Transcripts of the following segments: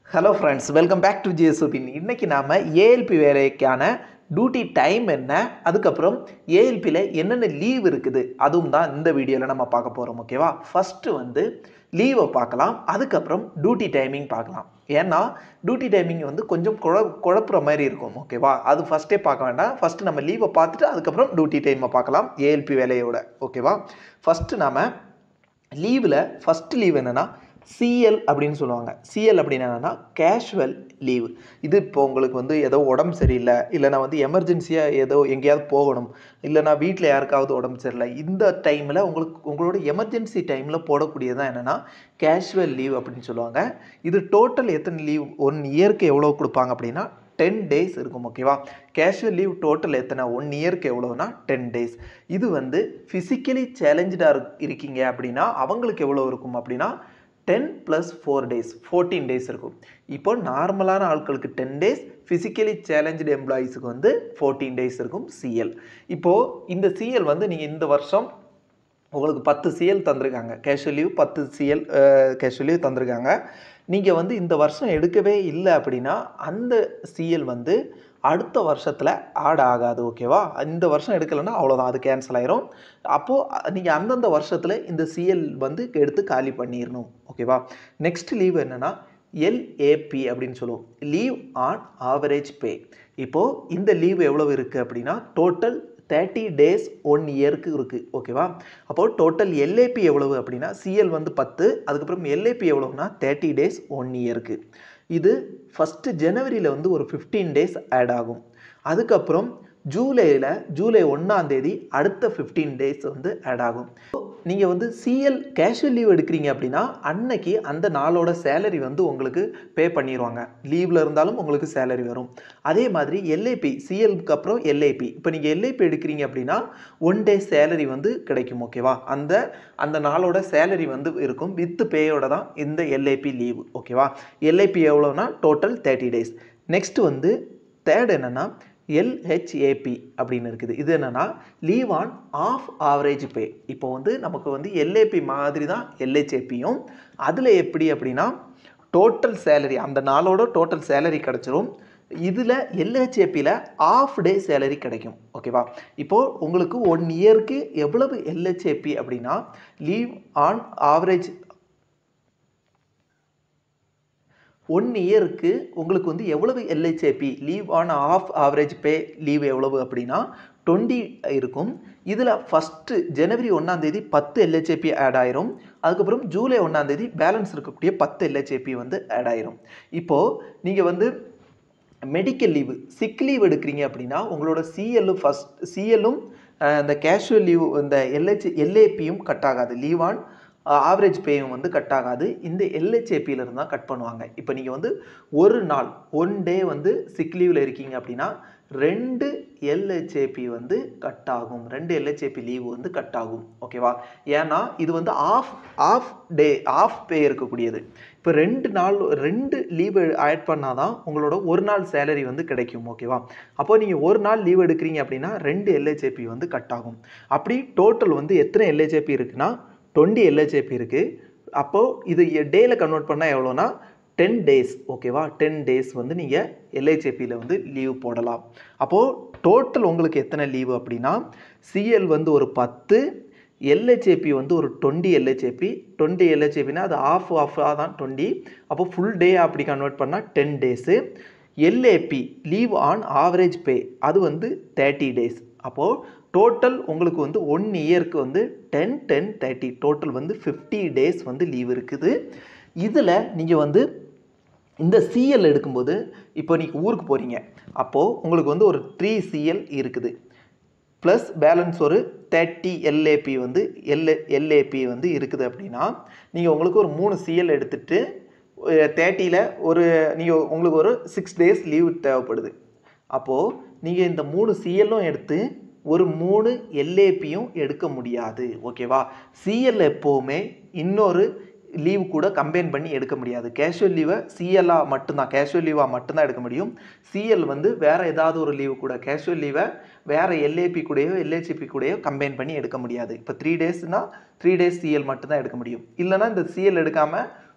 Hello friends, welcome back to ஜிஎஸ்ஓபின். இன்றைக்கி நாம் ஏஎல்பி வேலைக்கான டியூட்டி டைம் என்ன, அதுக்கப்புறம் ஏஎல்பியில் என்னென்ன லீவ் இருக்குது, அதுவும் தான் இந்த வீடியோவில் நம்ம பார்க்க போகிறோம். ஓகேவா? ஃபஸ்ட்டு லீவை பார்க்கலாம், அதுக்கப்புறம் டியூட்டி டைமிங் பார்க்கலாம். ஏன்னா டியூட்டி டைமிங் கொஞ்சம் குழப்புற மாதிரி இருக்கும். ஓகேவா? அது ஃபஸ்ட்டே பார்க்க வேண்டாம். ஃபஸ்ட்டு நம்ம லீவை பார்த்துட்டு அதுக்கப்புறம் டியூட்டி டைமை பார்க்கலாம் ஏஎல்பி வேலையோட. ஓகேவா? ஃபஸ்ட்டு நாம் லீவில் ஃபஸ்ட்டு லீவ் என்னென்னா சிஎல் அப்படின்னு சொல்லுவாங்க. சிஎல் அப்படின்னு என்னென்னா கேஷுவல் லீவ். இது இப்போ உங்களுக்கு ஏதோ உடம்பு சரியில்லை, இல்லைனா எமர்ஜென்சியாக ஏதோ எங்கேயாவது போகணும், இல்லைனா வீட்டில் யாருக்காவது உடம்பு சரியில்லை, இந்த டைமில் உங்களோட எமர்ஜென்சி டைமில் போடக்கூடியதான் என்னென்னா கேஷுவல் லீவ் அப்படின்னு சொல்லுவாங்க. இது டோட்டல் எத்தனை லீவ் 1 இயருக்கு எவ்வளோ கொடுப்பாங்க அப்படின்னா 10 days இருக்கும். ஓகேவா? கேஷுவல் லீவ் டோட்டல் எத்தனை 1 இயருக்கு எவ்வளோனா 10 days. இது ஃபிசிக்கலி சேலஞ்சாக இருக்கீங்க அப்படின்னா அவங்களுக்கு எவ்வளோ இருக்கும் அப்படின்னா 10 + 4 days 14 days இருக்கும். இப்போ நார்மலான ஆட்களுக்கு 10 days, ஃபிசிக்கலி சேலஞ்சு எம்ப்ளாயீஸுக்கு 14 days இருக்கும் சிஎல். இப்போது இந்த சிஎல் நீங்கள் இந்த வருஷம் உங்களுக்கு 10 சிஎல் தந்திருக்காங்க. Casual leave 10 CL casual leave தந்திருக்காங்க. நீங்கள் இந்த வருஷம் எடுக்கவே இல்லை அப்படின்னா அந்த சிஎல் அடுத்த வருஷத்தில் ஆட் ஆகாது. ஓகேவா? இந்த வருஷம் எடுக்கலைன்னா அவ்வளோதான், அது கேன்சல் ஆயிரும். அப்போது நீங்கள் அந்தந்த வருஷத்தில் இந்த சிஎல் எடுத்து காலி பண்ணிடணும். ஓகேவா? நெக்ஸ்ட் லீவ் என்னென்னா எல்ஏபி அப்படின்னு சொல்லுவோம், லீவ் ஆன் ஆவரேஜ் பே. இப்போது இந்த லீவ் எவ்வளவு இருக்குது அப்படின்னா டோட்டல் 30 days 1 இயருக்கு இருக்குது. ஓகேவா? அப்போது டோட்டல் எல்ஏபி எவ்வளவு அப்படின்னா சிஎல் 10, அதுக்கப்புறம் எல்ஏபி எவ்வளவுனா 30 days 1 இயருக்கு. இது ஃபஸ்ட்டு ஜனவரியில் ஒரு 15 days ஆட் ஆகும். அதுக்கப்புறம் ஜூலை 1ஆம் தேதி அடுத்த 15 days ஆட் ஆகும். நீங்கள் சிஎல் கேஷுவல் லீவ் எடுக்கிறீங்க அப்படின்னா அன்னைக்கு அந்த நாளோட சேலரி உங்களுக்கு பே பண்ணிடுவாங்க. லீவில் இருந்தாலும் உங்களுக்கு சேலரி வரும். அதே மாதிரி எல்ஏபி, சிஎல்க்கு அப்புறம் எல்ஏபி, இப்போ நீங்கள் எல்ஏபி எடுக்கிறீங்க அப்படின்னா 1 day சேலரி கிடைக்கும். ஓகேவா? அந்த நாளோட சேலரி இருக்கும், வித் பேயோட தான் இந்த எல்ஏபி லீவ். ஓகேவா? எல்ஏபி எவ்வளோனா டோட்டல் 30 days. நெக்ஸ்ட் தேர்ட் என்னென்னா எல்ஹெச்ஏபி அப்படின்னு இருக்குது. இது என்னென்னா leave on half average pay. இப்போ நமக்கு எல்ஏபி மாதிரி தான் எல்ஹெச்ஏபியும். அதில் எப்படி அப்படின்னா டோட்டல் சேலரி, அந்த நாளோட டோட்டல் சேலரி கிடச்சிரும். இதில் எல்ஹெச்ஏபியில் ஆஃப் டே சேலரி கிடைக்கும். ஓகேவா? இப்போது உங்களுக்கு 1 இயருக்கு எவ்வளவு எல்ஹெச்ஏபி அப்படின்னா லீவ் ஆன் ஆவரேஜ் 1 இயருக்கு உங்களுக்கு எவ்வளவு LHAP leave on half average pay leave எவ்வளவு அப்படின்னா 20 இருக்கும். இதில் ஃபஸ்ட்டு ஜனவரி 1ஆம் தேதி 10 எல்ஹெச்ஏபி ஆட் ஆயிரும். அதுக்கப்புறம் ஜூலை 1ஆம் தேதி பேலன்ஸ் இருக்கக்கூடிய 10 எல்ஹெச்ஏபி ஆட் ஆயிரும். இப்போது நீங்கள் மெடிக்கல் லீவு, சிக் லீவ் எடுக்கிறீங்க அப்படின்னா உங்களோட சிஎல்லும் இந்த கேஷுவல் லீவ் இந்த எல்ஏபியும் கட் ஆகாது. லீவ் ஆன் ஆவரேஜ் பேயும் கட் ஆகாது. இந்த எல்ஹெச்ஏபியிலிருந்து தான் கட் பண்ணுவாங்க. இப்போ நீங்கள் ஒரு நாள் 1 day சிக் லீவில் இருக்கீங்க அப்படின்னா 2 எல்ஹெச்ஏபி கட் ஆகும். 2 எல்ஹெச்ஏபி லீவ் கட் ஆகும். ஓகேவா? ஏன்னா இது ஆஃப் பே இருக்கக்கூடியது. இப்போ 2 லீவ் ஆட் பண்ணால் தான் உங்களோட ஒரு நாள் சேலரி கிடைக்கும். ஓகேவா? அப்போது நீங்கள் ஒரு நாள் லீவ் எடுக்கிறீங்க அப்படின்னா 2 எல்ஹெச்ஏபி கட் ஆகும். அப்படி டோட்டல் எத்தனை எல்ஹெச்ஏபி இருக்குன்னா 20 எல்ஹெச்ஏபி இருக்குது. அப்போது இது டேயில் கன்வெர்ட் பண்ணால் எவ்வளோனா 10 days. ஓகேவா? 10 days நீங்கள் எல்ஹெச்ஏபியில் லீவ் போடலாம். அப்போது டோட்டல் உங்களுக்கு எத்தனை லீவு அப்படின்னா சிஎல் ஒரு 10, எல்ஹெச்ஏபி ஒரு 20 எல்ஹெச்ஏபி. 20 எல்ஹெச்ஏபினா அது ஆஃபாக தான் 20. அப்போது ஃபுல் டே அப்படி கன்வெர்ட் பண்ணால் 10 days. LAP leave on average pay அது 30 days. அப்போது டோட்டல் உங்களுக்கு 1 இயருக்கு 10, 10, 30 டோட்டல் 50 days லீவ் இருக்குது. இதில் நீங்கள் இந்த சிஎல் எடுக்கும்போது இப்போ நீங்கள் ஊருக்கு போகிறீங்க, அப்போது உங்களுக்கு ஒரு 3 சிஎல் இருக்குது, ப்ளஸ் பேலன்ஸ் ஒரு 30 எல்ஏபி எல்ஏபி இருக்குது அப்படின்னா நீங்கள் உங்களுக்கு ஒரு 3 சிஎல் எடுத்துகிட்டு 30ல் உங்களுக்கு ஒரு 6 days லீவ் தேவைப்படுது. அப்போது நீங்கள் இந்த 3 சிஎல்லும் எடுத்து ஒரு 3 எல்ஏபியும் எடுக்க முடியாது. ஓகேவா? சிஎல் எப்போவுமே இன்னொரு லீவ் கூட கம்பைன் பண்ணி எடுக்க முடியாது. கேஷுவல் லீவை சிஎல்லாக மட்டும்தான், கேஷுவல் லீவாக மட்டும்தான் எடுக்க முடியும். சிஎல் வேறு ஏதாவது ஒரு லீவு கூட, கேஷுவல் லீவை வேறு எல்ஏபி கூடயோ எல்ஹெச்பி கூடயோ கம்பைன் பண்ணி எடுக்க முடியாது. இப்போ 3 daysனால் 3 days சிஎல் மட்டும்தான் எடுக்க முடியும். இல்லைனா இந்த சிஎல் எடுக்காமல்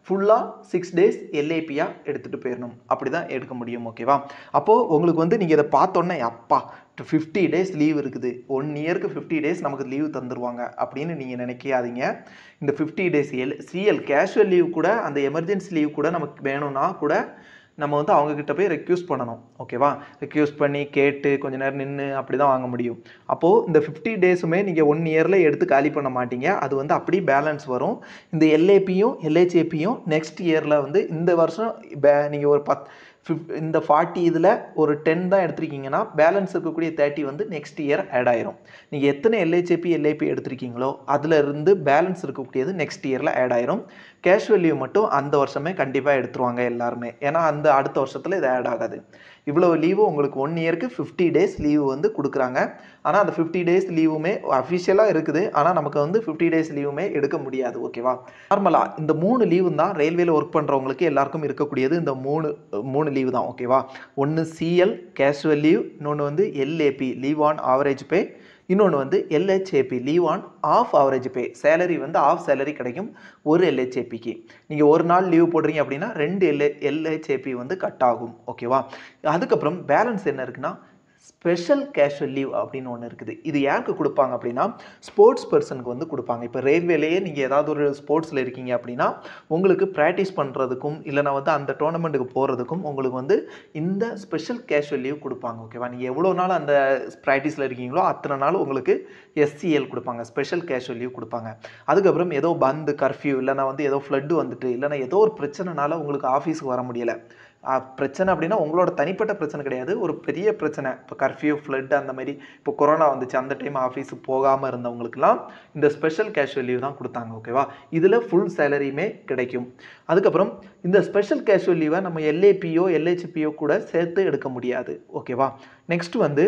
ஃபுல்லாக 6 டேஸ் எல்ஏபியாக எடுத்துகிட்டு போயிடணும். அப்படி தான் எடுக்க முடியும். ஓகேவா? அப்போது உங்களுக்கு வந்து நீங்கள் இதை பார்த்தோன்னே அப்பா 50 டேஸ் லீவ் இருக்குது, 1 இயருக்கு 50 டேஸ் நமக்கு லீவ் தந்துடுவாங்க அப்படின்னு நீங்கள் நினைக்காதீங்க. இந்த 50 டேஸ் சிஎல் கேஷுவல் லீவ் கூட, அந்த எமர்ஜென்சி லீவ் கூட நமக்கு வேணும்னா கூட நம்ம வந்து அவங்கக்கிட்ட போய் ரெக்யூஸ் பண்ணணும். ஓகேவா? ரெக்யூஸ் பண்ணி கேட்டு கொஞ்ச நேரம் நின்று அப்படி தான் வாங்க முடியும். அப்போது இந்த 50 டேஸுமே நீங்கள் 1 இயரில் எடுத்து காலி பண்ண மாட்டீங்க. அது வந்து அப்படி பேலன்ஸ் வரும். இந்த எல்ஏபியும் எல்ஹெச்ஏபியும் நெக்ஸ்ட் இயரில் வந்து இந்த வருஷம் நீங்கள் ஒரு இந்த 40 இதில் ஒரு 10 தான் எடுத்திருக்கீங்கன்னா பேலன்ஸ் இருக்கக்கூடிய 30 வந்து நெக்ஸ்ட் இயர் ஆட் ஆயிரும். நீங்கள் எத்தனை எல்ஹெச்ஏபி எல்ஏபி எடுத்திருக்கீங்களோ அதில் இருந்து பேலன்ஸ் இருக்கக்கூடியது நெக்ஸ்ட் இயரில் ஆட் ஆயிரும். கேஷுவல் லீவ் மட்டும் அந்த வருஷமே கண்டிப்பாக எடுத்துருவாங்க எல்லாருமே. ஏன்னா அந்த அடுத்த வருஷத்தில் இது ஆட் ஆகாது. இவ்வளவு லீவு உங்களுக்கு 1 இயருக்கு 50 டேஸ் லீவு வந்து கொடுக்குறாங்க. ஆனால் அந்த 50 டேஸ் லீவுமே அஃபிஷியலாக இருக்குது. ஆனால் நமக்கு வந்து 50 டேஸ் லீவுமே எடுக்க முடியாது. ஓகேவா? நார்மலாக இந்த 3 லீவு தான் ரயில்வேல ஒர்க் பண்ணுறவங்களுக்கு எல்லாருக்கும் இருக்கக்கூடியது. இந்த மூணு லீவு தான். ஓகேவா? ஒன்று சிஎல் கேஷுவல் லீவ், இன்னொன்று வந்து LAP leave on average pay, இன்னொன்று வந்து LHAP leave on half average pay. Salary வந்து ஆஃப் சேலரி கிடைக்கும் ஒரு எல்ஹெச்ஏபிக்கு. நீங்கள் ஒரு நாள் லீவ் போடுறீங்க அப்படின்னா 2 எல்ஹெச்ஏபி வந்து கட் ஆகும். ஓகேவா? அதுக்கப்புறம் பேலன்ஸ் என்ன இருக்குன்னா ஸ்பெஷல் கேஷுவல் லீவ் அப்படின்னு ஒன்று இருக்குது. இது யாருக்கு கொடுப்பாங்க அப்படின்னா ஸ்போர்ட்ஸ் பர்சனுக்கு வந்து கொடுப்பாங்க. இப்போ ரயில்வேலேயே நீங்கள் ஏதாவது ஒரு ஸ்போர்ட்ஸில் இருக்கீங்க அப்படின்னா உங்களுக்கு ப்ராக்டிஸ் பண்ணுறதுக்கும் இல்லைனா வந்து அந்த டோர்னமெண்ட்டுக்கு போகிறதுக்கும் உங்களுக்கு வந்து இந்த ஸ்பெஷல் கேஷுவல் லீவ் கொடுப்பாங்க. ஓகேவா? நீங்கள் எவ்வளோ நாள் அந்த ப்ராக்டிஸில் இருக்கீங்களோ அத்தனை நாள் உங்களுக்கு எஸ்சிஎல் கொடுப்பாங்க, ஸ்பெஷல் கேஷுவல் லீவ் கொடுப்பாங்க. அதுக்கப்புறம் ஏதோ பந்து கர்ஃப்யூ இல்லைனா வந்து ஏதோ ஃப்ளட்டு வந்துட்டு இல்லைனா ஏதோ ஒரு பிரச்சனைனால உங்களுக்கு ஆஃபீஸுக்கு வர முடியலை. பிரச்சனை அப்படின்னா உங்களோட தனிப்பட்ட பிரச்சனை கிடையாது, ஒரு பெரிய பிரச்சனை. இப்போ கர்ஃப்யூ ஃப்ளட் அந்த மாதிரி இப்போ கொரோனா வந்துச்சு, அந்த டைம் ஆஃபீஸுக்கு போகாமல் இருந்தவங்களுக்குலாம் இந்த ஸ்பெஷல் கேஷுவல் லீவ் தான் கொடுத்தாங்க. ஓகேவா? இதில் ஃபுல் சேலரியுமே கிடைக்கும். அதுக்கப்புறம் இந்த ஸ்பெஷல் கேஷுவல் லீவை நம்ம எல்ஏபியோ எல்ஹெச்பியோ கூட சேர்த்து எடுக்க முடியாது. ஓகேவா? நெக்ஸ்ட் வந்து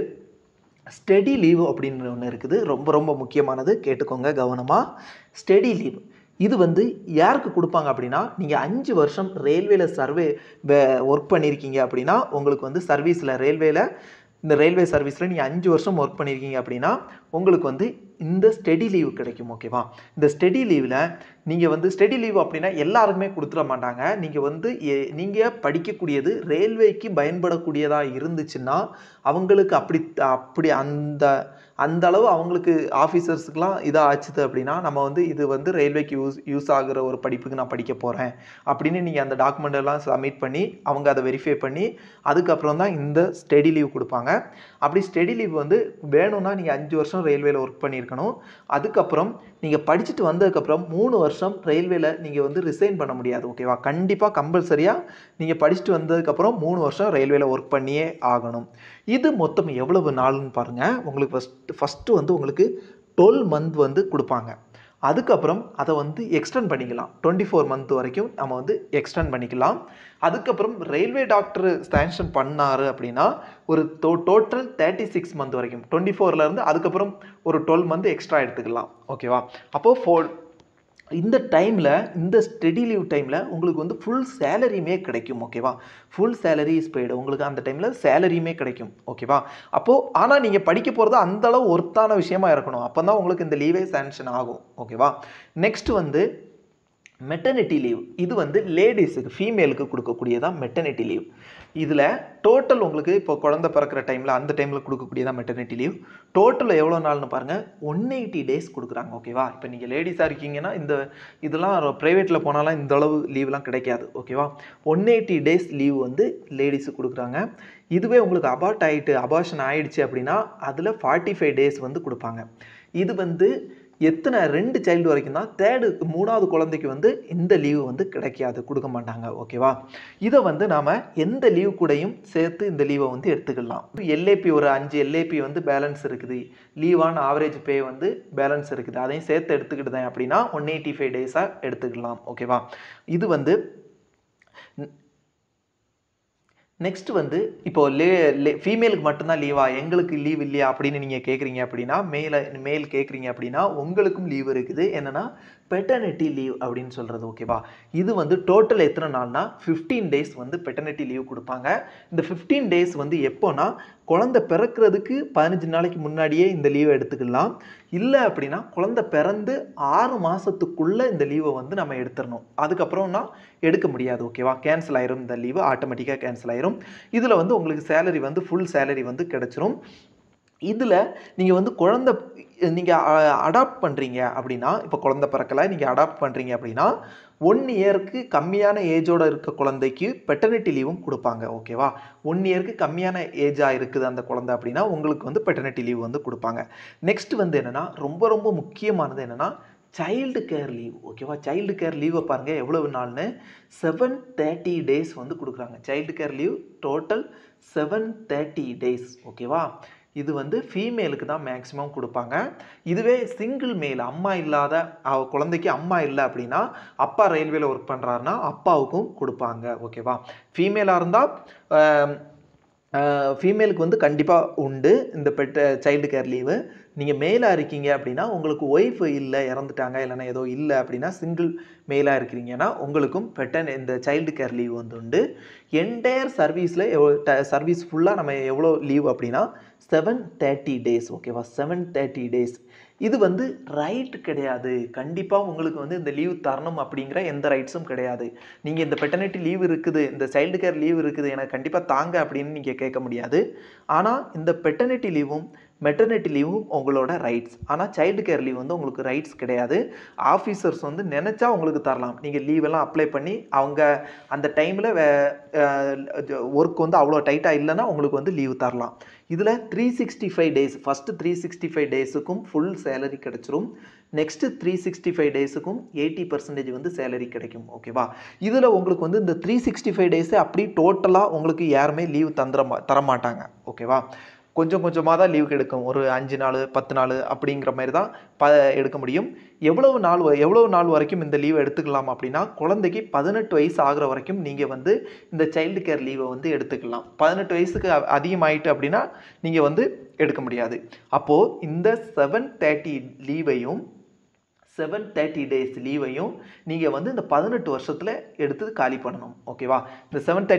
ஸ்டெடி லீவ் அப்படின்னு ஒன்று இருக்குது. ரொம்ப ரொம்ப முக்கியமானது, கேட்டுக்கோங்க கவனமாக. ஸ்டெடி லீவ் இது வந்து யாருக்கு கொடுப்பாங்க அப்படின்னா நீங்கள் 5 வருஷம் ரயில்வேல ஒர்க் பண்ணியிருக்கீங்க அப்படின்னா உங்களுக்கு வந்து சர்வீஸில் இந்த ரயில்வே சர்வீஸில் நீங்கள் 5 வருஷம் ஒர்க் பண்ணியிருக்கீங்க அப்படின்னா உங்களுக்கு வந்து இந்த ஸ்டெடி லீவ் கிடைக்கும். ஓகேவா? இந்த ஸ்டெடி லீவில் நீங்கள் வந்து ஸ்டெடி லீவ் அப்படின்னா எல்லாருக்குமே கொடுத்துட மாட்டாங்க. நீங்கள் வந்து நீங்கள் படிக்கக்கூடியது ரயில்வேக்கு பயன்படக்கூடியதாக இருந்துச்சுன்னா அவங்களுக்கு அப்படி அந்த அளவு அவங்களுக்கு ஆஃபீஸர்ஸுக்கெலாம் இதாக ஆச்சுது அப்படின்னா நம்ம வந்து இது வந்து ரயில்வேக்கு யூஸ் ஆகிற ஒரு படிப்புக்கு நான் படிக்க போகிறேன் அப்படின்னு நீங்கள் அந்த டாக்குமெண்ட் எல்லாம் சப்மிட் பண்ணி அவங்க அதை வெரிஃபை பண்ணி அதுக்கப்புறம் தான் இந்த ஸ்டெடி லீவ் கொடுப்பாங்க. அப்படி ஸ்டெடி லீவ் வந்து வேணும்னா நீங்கள் 5 வருஷம் ரயில்வேல ஒர்க் பண்ணியிருக்கணும். அதுக்கப்புறம் நீங்கள் படிச்சுட்டு வந்ததுக்கப்புறம் 3 வருஷம் ரயில்வேல நீங்கள் வந்து ரிசைன் பண்ண முடியாது. ஓகேவா? கண்டிப்பாக கம்பல்சரியாக நீங்கள் படிச்சுட்டு வந்ததுக்கப்புறம் 3 வருஷம் ரயில்வேல ஒர்க் பண்ணியே ஆகணும். இது மொத்தம் எவ்வளவு நாள்னு பாருங்கள். உங்களுக்கு ஃபஸ்ட்டு வந்து உங்களுக்கு 12 மந்த் வந்து கொடுப்பாங்க. அதுக்கப்புறம் அதை வந்து எக்ஸ்டெண்ட் பண்ணிக்கலாம். 24 மந்த் வரைக்கும் நம்ம வந்து எக்ஸ்டெண்ட் பண்ணிக்கலாம். அதுக்கப்புறம் ரயில்வே டாக்டர் சாங்ஷன் பண்ணார் அப்படின்னா ஒரு டோட்டல் 36 மந்த் வரைக்கும் 24லேருந்து அதுக்கப்புறம் ஒரு 12 மந்த் எக்ஸ்ட்ரா எடுத்துக்கலாம். ஓகேவா? அப்போது இந்த டைமில் இந்த ஸ்டெடி லீவ் டைமில் உங்களுக்கு வந்து ஃபுல் சேலரியுமே கிடைக்கும். ஓகேவா? Full salary is paid. உங்களுக்கு அந்த டைமில் சேலரியுமே கிடைக்கும். ஓகேவா? அப்போது ஆனால் நீங்கள் படிக்க போகிறது அந்தளவு ஒர்த்தான விஷயமா இருக்கணும். அப்போ தான் உங்களுக்கு இந்த லீவே சாங்ஷன் ஆகும். ஓகேவா? நெக்ஸ்ட் வந்து மெட்டர்னிட்டி லீவ். இது வந்து லேடிஸுக்கு ஃபீமேலுக்கு கொடுக்கக்கூடியதான் மெட்டர்னிட்டி லீவ். இதில் டோட்டல் உங்களுக்கு இப்போ குழந்தை பிறக்கிற டைமில் அந்த டைமில் கொடுக்கக்கூடியதான் மெட்டர்னிட்டி லீவ். டோட்டல் எவ்வளோ நாள்னு பாருங்கள், 180 டேஸ் கொடுக்குறாங்க. ஓகேவா? இப்போ நீங்கள் லேடிஸாக இருக்கீங்கன்னா இதெல்லாம் ப்ரைவேட்டில் போனாலாம் இந்த அளவு லீவ்லாம் கிடைக்காது. ஓகேவா? 180 டேஸ் லீவ் வந்து லேடிஸுக்கு கொடுக்குறாங்க. இதுவே உங்களுக்கு அபார்ஷன் ஆயிடுச்சு அப்படின்னா அதில் 45 டேஸ் வந்து கொடுப்பாங்க. இது வந்து எத்தனை 2 சைல்டு வரைக்கும் தான். 3வது குழந்தைக்கு வந்து இந்த லீவு வந்து கிடைக்காது, கொடுக்க மாட்டாங்க. ஓகேவா? இதை வந்து நாம் எந்த லீவ் கூடயும் சேர்த்து இந்த லீவை வந்து எடுத்துக்கலாம். எல்ஏபி ஒரு 5 எல்ஏபி வந்து பேலன்ஸ் இருக்குது, லீவ் ஆன் ஆவரேஜ் பே வந்து பேலன்ஸ் இருக்குது, அதையும் சேர்த்து எடுத்துக்கிட்டேன் அப்படின்னா 185 டேஸாக எடுத்துக்கலாம். ஓகேவா? இது வந்து நெக்ஸ்ட் வந்து இப்போ ஃபீமேலுக்கு மட்டும்தான் லீவா, எங்களுக்கு லீவ் இல்லையா அப்படின்னு நீங்க கேட்குறீங்க அப்படின்னா, மேல் கேட்குறீங்க அப்படின்னா உங்களுக்கும் லீவ் இருக்குது. என்னன்னா பெட்டர்னிட்டி லீவ் அப்படின்னு சொல்றது. ஓகேவா? இது வந்து டோட்டல் எத்தனை நாள்னா 15 டேஸ் வந்து பெட்டர்னிட்டி லீவ் கொடுப்பாங்க. இந்த 15 டேஸ் வந்து எப்போனா குழந்தை பிறக்கிறதுக்கு 15 நாளைக்கு முன்னாடியே இந்த லீவை எடுத்துக்கலாம். இல்லை அப்படின்னா குழந்தை பிறந்து 6 மாசத்துக்குள்ள இந்த லீவை வந்து நம்ம எடுத்துடணும். அதுக்கப்புறம்னா எடுக்க முடியாது. ஓகேவா? கேன்சல் ஆயிரும். இந்த லீவு ஆட்டோமேட்டிக்காக கேன்சல் ஆயிரும். இதில் வந்து உங்களுக்கு சேலரி வந்து ஃபுல் சேலரி வந்து கிடைச்சிரும். இதில் நீங்கள் வந்து குழந்தை நீங்கள் அடாப்ட் பண்ணுறீங்க அப்படின்னா, இப்போ குழந்தை பிறக்கலை, நீங்கள் அடாப்ட் பண்ணுறீங்க அப்படின்னா 1 இயருக்கு கம்மியான ஏஜோட இருக்க குழந்தைக்கு பெட்டர்னிட்டி லீவும் கொடுப்பாங்க. ஓகேவா? 1 இயருக்கு கம்மியான ஏஜாக இருக்குது அந்த குழந்தை அப்படின்னா உங்களுக்கு வந்து பெட்டர்னிட்டி லீவ் வந்து கொடுப்பாங்க. நெக்ஸ்ட் வந்து என்னென்னா ரொம்ப ரொம்ப முக்கியமானது என்னென்னா சைல்டு கேர் லீவ். ஓகேவா? சைல்டு கேர் லீவை பாருங்கள் எவ்வளவு நாள்னு 730 டேஸ் வந்து கொடுக்குறாங்க. Child care leave total 730 days. ஓகேவா? இது வந்து ஃபீமேலுக்கு தான் மேக்ஸிமம் கொடுப்பாங்க. இதுவே சிங்கிள் மேல் அம்மா இல்லாத குழந்தைக்கு அம்மா இல்லை அப்படின்னா அப்பா ரயில்வேல ஒர்க் பண்ணுறாருன்னா அப்பாவுக்கும் கொடுப்பாங்க. ஓகேவா? ஃபீமேலாக இருந்தால் ஃபீமேலுக்கு வந்து கண்டிப்பாக உண்டு இந்த சைல்டு கேர் லீவு. நீங்கள் மேலாக இருக்கீங்க அப்படின்னா உங்களுக்கு ஒய்ஃப் இல்லை, இறந்துட்டாங்க, இல்லைன்னா ஏதோ இல்லை அப்படின்னா சிங்கிள் மேலாக இருக்கிறீங்கன்னா உங்களுக்கும் இந்த சைல்டு கேர் லீவ் வந்து உண்டு. என்டையர் சர்வீஸில் சர்வீஸ் ஃபுல்லாக நம்ம எவ்வளோ லீவ் அப்படின்னா 730 டேஸ். ஓகேவா? 730 டேஸ். இது வந்து ரைட் கிடையாது. கண்டிப்பாக உங்களுக்கு வந்து இந்த லீவ் தரணும் அப்படிங்கிற எந்த ரைட்ஸும் கிடையாது. நீங்கள் இந்த பெட்டர்னிட்டி லீவ் இருக்குது, இந்த சைல்டு கேர் லீவ் இருக்குது, எனக்கு கண்டிப்பாக தாங்க அப்படின்னு நீங்கள் கேட்க முடியாது. ஆனால் இந்த பெட்டர்னிட்டி லீவும் மெட்டர்னிட்டி லீவும் உங்களோட ரைட்ஸ். ஆனால் சைல்டு கேர் லீவ் வந்து உங்களுக்கு ரைட்ஸ் கிடையாது. ஆஃபீஸர்ஸ் வந்து நினச்சா உங்களுக்கு தரலாம். நீங்கள் லீவெல்லாம் அப்ளை பண்ணி அவங்க அந்த டைமில் ஒர்க் வந்து அவ்வளோ டைட்டாக இல்லைன்னா உங்களுக்கு வந்து லீவ் தரலாம். இதில் 365 டேஸ், ஃபஸ்ட்டு 365 டேஸுக்கும் ஃபுல் சேலரி கிடைச்சிரும். நெக்ஸ்ட்டு 365 டேஸுக்கும் 80% வந்து சேலரி கிடைக்கும். ஓகேவா? இதில் உங்களுக்கு வந்து இந்த 365 டேஸே அப்படி டோட்டலாக உங்களுக்கு யாருமே லீவ் தரமாட்டாங்க. ஓகேவா? கொஞ்சம் கொஞ்சமாக தான் லீவ் கிடைக்கும். ஒரு 5 நாள் 10 நாள் அப்படிங்கிற மாதிரி தான் எடுக்க முடியும். எவ்வளவு நாள் வரைக்கும் இந்த லீவை எடுத்துக்கலாம் அப்படின்னா குழந்தைக்கு 18 வயசு ஆகிற வரைக்கும் நீங்கள் வந்து இந்த சைல்டு கேர் லீவை வந்து எடுத்துக்கலாம். 18 வயசுக்கு அதிகமாயிட்டு அப்படின்னா நீங்கள் வந்து எடுக்க முடியாது. அப்போது இந்த 730 லீவையும் 730 டேஸ் லீவையும் நீங்கள் வந்து இந்த 18 வருஷத்தில் எடுத்து காலி பண்ணணும். ஓகேவா? இந்த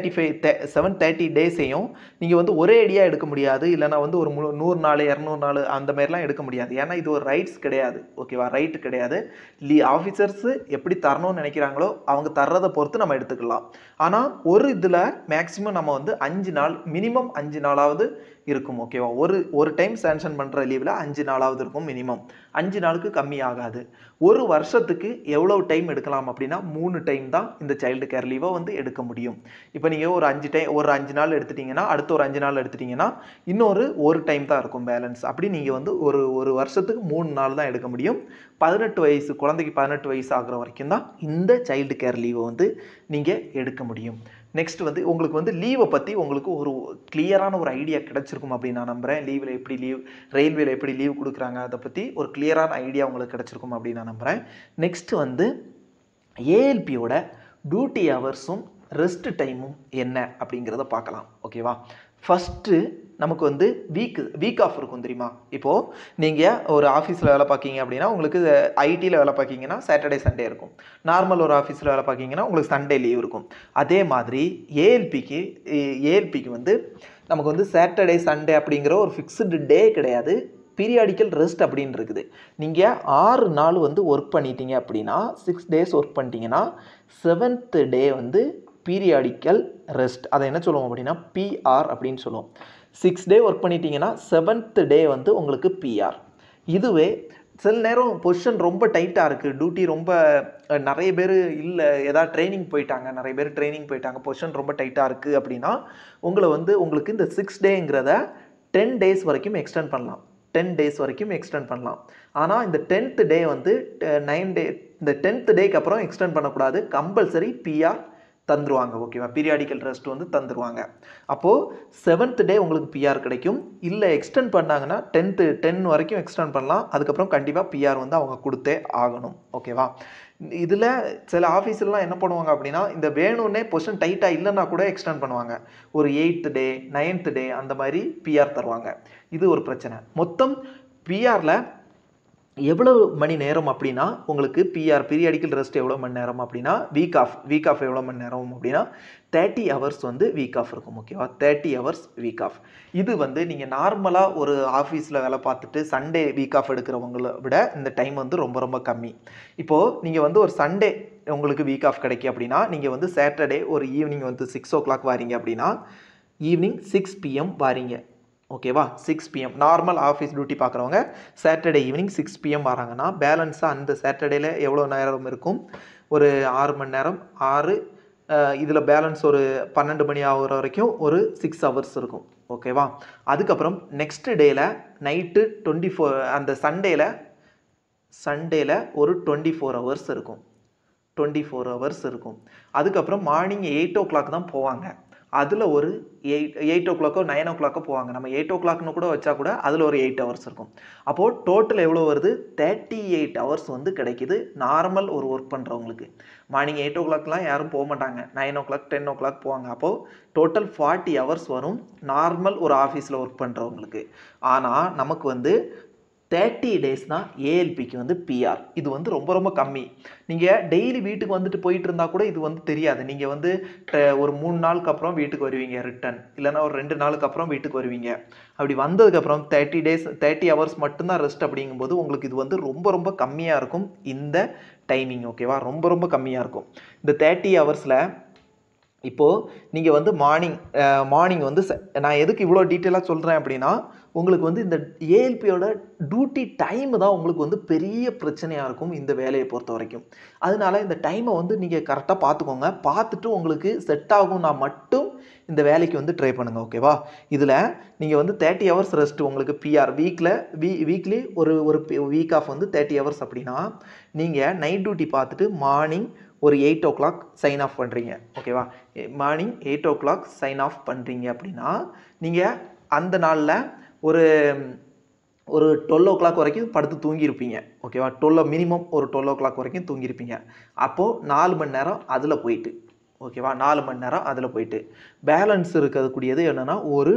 730 டேஸையும் நீங்கள் வந்து ஒரே அடியாக எடுக்க முடியாது. இல்லைனா வந்து ஒரு 100 நாள் 200 நாள் அந்த மாதிரிலாம் எடுக்க முடியாது. ஏன்னா இது ஒரு ரைட்ஸ் கிடையாது. ஓகேவா? ரைட்டு கிடையாது. ஆஃபீஸர்ஸு எப்படி தரணும்னு நினைக்கிறாங்களோ அவங்க தர்றதை பொறுத்து நம்ம எடுத்துக்கலாம். ஆனால் ஒரு இதில் மேக்ஸிமம் நம்ம வந்து 5 நாள் மினிமம் 5 நாளாவது இருக்கும். ஓகேவா? ஒரு டைம் சாங்ஷன் பண்ணுற லீவில் 5 நாளாவது இருக்கும் மினிமம். 5 நாளுக்கு கம்மி ஆகாது. ஒரு வருஷத்துக்கு எவ்வளவு டைம் எடுக்கலாம் அப்படின்னா 3 டைம் தான் இந்த சைல்டு கேர் லீவை வந்து எடுக்க முடியும். இப்போ நீங்கள் ஒரு 5 நாள் எடுத்துட்டீங்கன்னா அடுத்து ஒரு 5 நாள் எடுத்துட்டீங்கன்னா ஒரு டைம் தான் இருக்கும் பேலன்ஸ். அப்படி நீங்கள் வந்து ஒரு வருஷத்துக்கு 3 நாள் தான் எடுக்க முடியும். 18 வயசு குழந்தைக்கு 18 வயசு ஆகிற வரைக்கும் தான் இந்த சைல்டு கேர் லீவை வந்து நீங்கள் எடுக்க முடியும். நெக்ஸ்ட் வந்து உங்களுக்கு வந்து லீவை பற்றி உங்களுக்கு ஒரு கிளியரான ஒரு ஐடியா கிடைச்சிருக்கும் அப்படின்னு நான் நம்புகிறேன். ரயில்வேல எப்படி லீவ் கொடுக்குறாங்க அதை பற்றி ஒரு கிளியரான ஐடியா உங்களுக்கு கிடைச்சிருக்கும் அப்படின்னு நான் நம்புகிறேன். நெக்ஸ்ட் வந்து ஏஎல்பியோட டியூட்டி ஹவர்ஸும் ரெஸ்ட் டைமும் என்ன அப்படிங்கிறத பார்க்கலாம். ஓகேவா? ஃபஸ்ட்டு நமக்கு வந்து வீக் ஆஃப் இருக்கும் தெரியுமா? இப்போது நீங்கள் ஒரு ஆஃபீஸில் வேலை பார்க்கிங்க அப்படின்னா உங்களுக்கு ஐடியில் வேலை பார்க்கிங்கன்னா சாட்டர்டே சண்டே இருக்கும். நார்மல் ஒரு ஆஃபீஸில் வேலை பார்க்கிங்கன்னா உங்களுக்கு சண்டே லீவ் இருக்கும். அதே மாதிரி ஏஎல்பிக்கு வந்து நமக்கு வந்து சாட்டர்டே சண்டே அப்படிங்கிற ஒரு ஃபிக்ஸ்டு டே கிடையாது. பீரியாடிக்கல் ரெஸ்ட் அப்படின்னு இருக்குது. நீங்கள் 6 நாள் வந்து ஒர்க் பண்ணிட்டீங்க அப்படின்னா 6 டேஸ் ஒர்க் பண்ணிட்டீங்கன்னா 7th டே வந்து பீரியாடிக்கல் ரெஸ்ட். அதை என்ன சொல்லுவோம் அப்படின்னா பிஆர் அப்படின்னு சொல்லுவோம். 6 டே ஒர்க் பண்ணிட்டீங்கன்னா 7th டே வந்து உங்களுக்கு பிஆர். இதுவே சில நேரம் பொசிஷன் ரொம்ப டைட்டாக இருக்குது, டியூட்டி ரொம்ப நிறைய பேர் இல்லை, ஏதாவது ட்ரைனிங் போயிட்டாங்க, நிறைய பேர் ட்ரைனிங் போயிட்டாங்க, பொசிஷன் ரொம்ப டைட்டாக இருக்குது அப்படின்னா உங்களுக்கு இந்த 6 டேங்கிறத 10 டேஸ் வரைக்கும் எக்ஸ்டெண்ட் பண்ணலாம். 10 டேஸ் வரைக்கும் எக்ஸ்டெண்ட் பண்ணலாம். ஆனால் இந்த 10th டே வந்து 9 டே, இந்த 10th டேக்கு அப்புறம் எக்ஸ்டெண்ட் பண்ணக்கூடாது. கம்பல்சரி பிஆர் தந்துருவாங்க ஓகேவா. பீரியாடிக்கல் ரெஸ்ட் வந்து தந்துருவாங்க. அப்போது 7th டே உங்களுக்கு பிஆர் கிடைக்கும். இல்லை எக்ஸ்டெண்ட் பண்ணாங்கன்னா 10 வரைக்கும் எக்ஸ்டெண்ட் பண்ணலாம். அதுக்கப்புறம் கண்டிப்பாக பிஆர் வந்து அவங்க கொடுத்தே ஆகணும் ஓகேவா. இதில் சில ஆஃபீஸ்லாம் என்ன பண்ணுவாங்க அப்படின்னா, இந்த வேணும்னே பொசிஷன் டைட்டாக இல்லைன்னா கூட எக்ஸ்டெண்ட் பண்ணுவாங்க. ஒரு 8th டே 9th டே அந்த மாதிரி பிஆர் தருவாங்க. இது ஒரு பிரச்சனை. மொத்தம் பிஆரில் எவ்வளவு மணி நேரம் அப்படின்னா உங்களுக்கு பீரியாடிக்கல் ரெஸ்ட் எவ்வளோ மணி நேரம் அப்படின்னா வீக் ஆஃப் எவ்வளோ மணி நேரம் அப்படின்னா 30 ஹவர்ஸ் வந்து வீக் ஆஃப் இருக்கும் ஓகேவா. 30 ஹவர்ஸ் வீக் ஆஃப். இது வந்து நீங்கள் நார்மலாக ஒரு ஆஃபீஸில் வேலை பார்த்துட்டு சண்டே வீக் ஆஃப் எடுக்கிறவங்கள விட இந்த டைம் வந்து ரொம்ப ரொம்ப கம்மி. இப்போது நீங்கள் வந்து ஒரு சண்டே உங்களுக்கு வீக் ஆஃப் கிடைக்கும் அப்படின்னா நீங்கள் வந்து சாட்டர்டே ஒரு ஈவினிங் வந்து 6 o'clock வாரீங்க அப்படின்னா ஈவினிங் 6 PM வாரீங்க ஓகேவா. 6 PM நார்மல் ஆஃபீஸ் டியூட்டி பார்க்குறவங்க சாட்டர்டே ஈவினிங் 6 PM வராங்கன்னா பேலன்ஸாக அந்த சாட்டர்டேல எவ்வளோ நேரம் இருக்கும், ஒரு 6 மணி நேரம். 6 இதில் பேலன்ஸ் ஒரு 12 மணி ஆகிற வரைக்கும் ஒரு 6 hours இருக்கும் ஓகேவா. அதுக்கப்புறம் நெக்ஸ்ட் டேல நைட்டு 24 அந்த சண்டேல ஒரு 24 hours இருக்கும். 24 hours இருக்கும். அதுக்கப்புறம் மார்னிங் 8 o'clock தான் போவாங்க. அதில் ஒரு 8 o'clock 9 o'clock போவாங்க. நம்ம 8 o'clockனு கூட வச்சா கூட அதில் ஒரு 8 hours இருக்கும். அப்போது டோட்டல் எவ்வளோ வருது, 38 hours வந்து கிடைக்குது நார்மல் ஒரு ஒர்க் பண்ணுறவங்களுக்கு. மார்னிங் 8 o'clockலாம் யாரும் போக மாட்டாங்க. 9 o'clock 10 o'clock போவாங்க. அப்போது டோட்டல் 40 hours வரும் நார்மல் ஒரு ஆஃபீஸில் ஒர்க் பண்ணுறவங்களுக்கு. ஆனால் நமக்கு வந்து 30 days தான் ஏஎல்பிக்கு வந்து பிஆர். இது வந்து ரொம்ப ரொம்ப கம்மி. நீங்கள் டெய்லி வீட்டுக்கு வந்துட்டு போயிட்டு இருந்தால் கூட இது வந்து தெரியாது. நீங்கள் வந்து ஒரு 3 நாளுக்கு அப்புறம் வீட்டுக்கு வருவீங்க ரிட்டன், இல்லைனா ஒரு 2 நாளுக்கு அப்புறம் வீட்டுக்கு வருவீங்க. அப்படி வந்ததுக்கப்புறம் 30 hours மட்டும்தான் ரெஸ்ட். அப்படிங்கும்போது உங்களுக்கு இது வந்து ரொம்ப ரொம்ப கம்மியாக இருக்கும் இந்த டைமிங் ஓகேவா. ரொம்ப ரொம்ப கம்மியாக இருக்கும் இந்த 30 ஹவர்ஸில். இப்போது நீங்கள் வந்து மார்னிங் வந்து நான் எதுக்கு இவ்வளோ டீட்டெயிலாக சொல்கிறேன் அப்படின்னா, உங்களுக்கு வந்து இந்த ஏஎல்பியோட டியூட்டி டைம் தான் உங்களுக்கு வந்து பெரிய பிரச்சனையாக இருக்கும் இந்த வேலையை பொறுத்த வரைக்கும். அதனால இந்த டைமை வந்து நீங்கள் கரெக்டாக பார்த்துக்கோங்க. பார்த்துட்டு உங்களுக்கு செட் ஆகும்னா மட்டும் இந்த வேலைக்கு வந்து ட்ரை பண்ணுங்கள் ஓகேவா. இதில் நீங்கள் வந்து 30 hours ரெஸ்ட் உங்களுக்கு பிஆர் வீக்லி ஒரு வீக் ஆஃப் வந்து 30 hours அப்படின்னா நீங்கள் நைட் டியூட்டி பார்த்துட்டு மார்னிங் ஒரு 8 o'clock சைன் ஆஃப் பண்ணுறீங்க ஓகேவா. மார்னிங் 8 o'clock சைன் ஆஃப் பண்ணுறீங்க அப்படின்னா நீங்கள் அந்த நாளில் ஒரு 12 o'clock வரைக்கும் படுத்து தூங்கியிருப்பீங்க ஓகேவா. மினிமம் ஒரு 12 o'clock வரைக்கும் தூங்கியிருப்பீங்க. அப்போது 4 மணி நேரம் அதில் போயிட்டு ஓகேவா. 4 மணி நேரம் அதில் போயிட்டு பேலன்ஸ் இருக்கக்கூடியது என்னென்னா ஒரு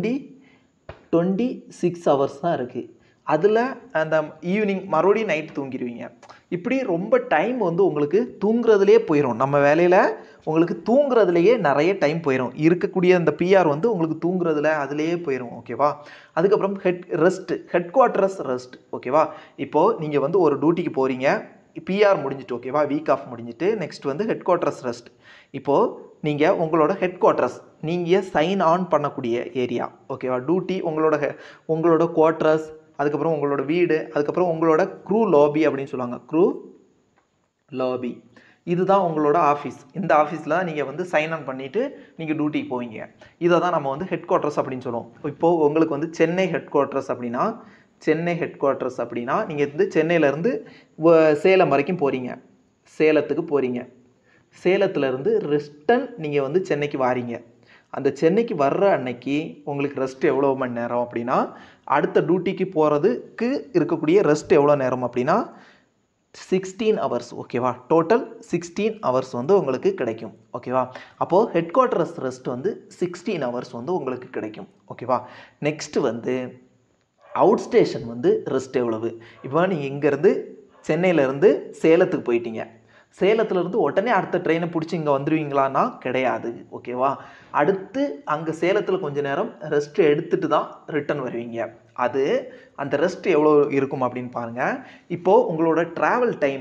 26 hours தான் இருக்குது. அதில் அந்த ஈவினிங் மறுபடியும் நைட் தூங்கிடுவீங்க. இப்படி ரொம்ப டைம் வந்து உங்களுக்கு தூங்குறதுலேயே போயிடும். நம்ம வேலையில் உங்களுக்கு தூங்குறதுலேயே நிறைய டைம் போயிடும். இருக்கக்கூடிய அந்த பிஆர் வந்து உங்களுக்கு தூங்குறதுல அதுலேயே போயிடும் ஓகேவா. அதுக்கப்புறம் ஹெட் குவார்ட்டர்ஸ் ரெஸ்ட் ஓகேவா. இப்போது நீங்கள் வந்து ஒரு டியூட்டிக்கு போகிறீங்க, பிஆர் முடிஞ்சிட்டு ஓகேவா, வீக் ஆஃப் முடிஞ்சிட்டு நெக்ஸ்ட் வந்து ஹெட் குவார்ட்டர்ஸ் ரெஸ்ட். இப்போது நீங்கள் உங்களோட ஹெட் குவார்ட்டர்ஸ் நீங்கள் சைன் ஆன் பண்ணக்கூடிய ஏரியா ஓகேவா. டியூட்டி உங்களோட குவார்ட்டர்ஸ், அதுக்கப்புறம் உங்களோட வீடு, அதுக்கப்புறம் உங்களோட க்ரூ லாபி அப்படின்னு சொல்லுவாங்க. க்ரூ லாபி இதுதான் உங்களோட ஆஃபீஸ். இந்த ஆஃபீஸில் தான் நீங்கள் வந்து சைன் ஆன் பண்ணிவிட்டு நீங்கள் டியூட்டிக்கு போவீங்க. இதை தான் நம்ம வந்து ஹெட் குவார்ட்டர்ஸ் அப்படின்னு சொல்லுவோம். இப்போது உங்களுக்கு வந்து சென்னை ஹெட் குவார்ட்டர்ஸ் அப்படின்னா நீங்கள் வந்து சென்னையிலேருந்து சேலம் வரைக்கும் போகிறீங்க, சேலத்துக்கு போகிறீங்க. சேலத்துலேருந்து ரிட்டன் நீங்கள் வந்து சென்னைக்கு வாரீங்க. அந்த சென்னைக்கு வர்ற அன்னைக்கு உங்களுக்கு ரெஸ்ட் எவ்வளோ மணி நேரம் அப்படின்னா, அடுத்த டியூட்டிக்கு போகிறதுக்கு இருக்கக்கூடிய ரெஸ்ட் எவ்வளோ நேரம் அப்படின்னா 16 hours ஓகேவா. டோட்டல் 16 hours வந்து உங்களுக்கு கிடைக்கும் ஓகேவா. அப்போது ஹெட் குவார்ட்டர்ஸ் ரெஸ்ட் வந்து 16 hours வந்து உங்களுக்கு கிடைக்கும் ஓகேவா. நெக்ஸ்ட்டு வந்து அவுட் ஸ்டேஷன் வந்து ரெஸ்ட் எவ்வளவு. இப்போ நீங்கள் இங்கேருந்து சென்னையிலேருந்து சேலத்துக்கு போயிட்டீங்க. சேலத்துலேருந்து உடனே அடுத்த ட்ரெயினை பிடிச்சி இங்கே வந்துடுவீங்களான்னா கிடையாது ஓகேவா. அடுத்து அங்கே சேலத்தில் கொஞ்சம் நேரம் ரெஸ்ட் எடுத்துகிட்டு தான் ரிட்டன் வருவீங்க. அந்த ரெஸ்ட் எவ்வளோ இருக்கும் அப்படின்னு பாருங்கள். இப்போது உங்களோட ட்ராவல் டைம்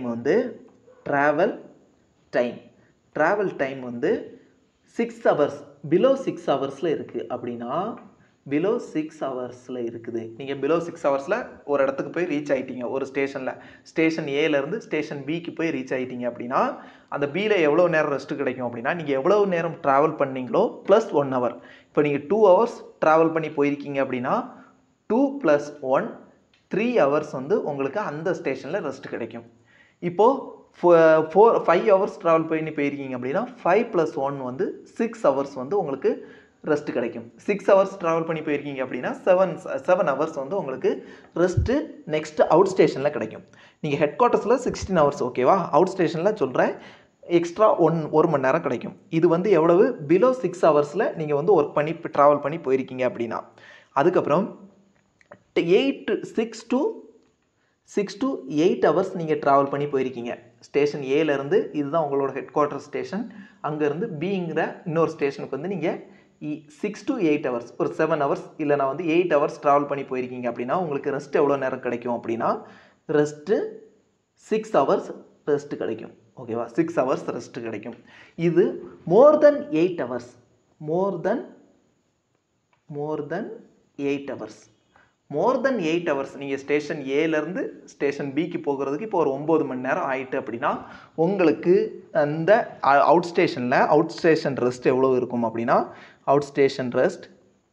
வந்து 6 hours பிலோ 6 ஹவர்ஸில் இருக்குது அப்படின்னா பிலோ 6 ஹவர்ஸில் இருக்குது. நீங்கள் பிலோ 6 ஹவர்ஸில் ஒரு இடத்துக்கு போய் ரீச் ஆகிட்டீங்க, ஒரு ஸ்டேஷன் ஏலேருந்து ஸ்டேஷன் பிக்கு போய் ரீச் ஆகிட்டீங்க அப்படின்னா அந்த பியில் எவ்வளோ நேரம் ரெஸ்ட்டு கிடைக்கும் அப்படின்னா நீங்கள் எவ்வளோ நேரம் ட்ராவல் பண்ணீங்களோ ப்ளஸ் 1 hour. இப்போ நீங்கள் 2 hours ட்ராவல் பண்ணி போயிருக்கீங்க அப்படின்னா 2 + 1 3 hours வந்து உங்களுக்கு அந்த ஸ்டேஷனில் ரெஸ்ட் கிடைக்கும். இப்போது 5 ஹவர்ஸ் ட்ராவல் பண்ணி போயிருக்கீங்க அப்படின்னா 5 + 1 வந்து 6 ஹவர்ஸ் வந்து உங்களுக்கு ரெஸ்ட் கிடைக்கும். 6 ஹவர்ஸ் ட்ராவல் பண்ணி போயிருக்கீங்க அப்படின்னா 7 ஹவர்ஸ் வந்து உங்களுக்கு ரெஸ்ட்டு நெக்ஸ்ட் அவுட் ஸ்டேஷனில் கிடைக்கும். நீங்கள் ஹெட் குவார்ட்டர்ஸில் 16 ஹவர்ஸ் ஓகேவா, அவுட் ஸ்டேஷனில் சொல்கிறேன் எக்ஸ்ட்ரா 1 மணி நேரம் கிடைக்கும். இது வந்து எவ்வளவு, பிலோ 6 ஹவர்ஸில் நீங்கள் வந்து ஒர்க் பண்ணி ட்ராவல் பண்ணி போயிருக்கீங்க அப்படின்னா. அதுக்கப்புறம் 6 to 8 ஹவர்ஸ் நீங்கள் ட்ராவல் பண்ணி போயிருக்கீங்க ஸ்டேஷன் ஏலேருந்து. இதுதான் உங்களோட ஹெட் குவார்ட்டர் ஸ்டேஷன். அங்கேருந்து பிங்கிற இன்னொரு ஸ்டேஷனுக்கு வந்து நீங்கள் 6 to 8 ஹவர்ஸ், ஒரு 7 ஹவர்ஸ் இல்லைனா வந்து 8 ஹவர்ஸ் ட்ராவல் பண்ணி போயிருக்கீங்க அப்படின்னா உங்களுக்கு ரெஸ்ட் எவ்வளோ நேரம் கிடைக்கும் அப்படின்னா ரெஸ்ட்டு 6 ஹவர்ஸ் ரெஸ்ட் கிடைக்கும். ஓகேவா, 6 ஹவர்ஸ் ரெஸ்ட் கிடைக்கும். இது more than 8 hours, more than 8 hours, more than 8 hours நீங்கள் ஸ்டேஷன் ஏலேருந்து ஸ்டேஷன் பிக்கு போகிறதுக்கு இப்போ ஒரு 9 மணி நேரம் ஆயிட்டு அப்படின்னா உங்களுக்கு அந்த அவுட் ஸ்டேஷன் ரெஸ்ட் எவ்வளோ இருக்கும் அப்படின்னா அவுட் ஸ்டேஷன் ரெஸ்ட்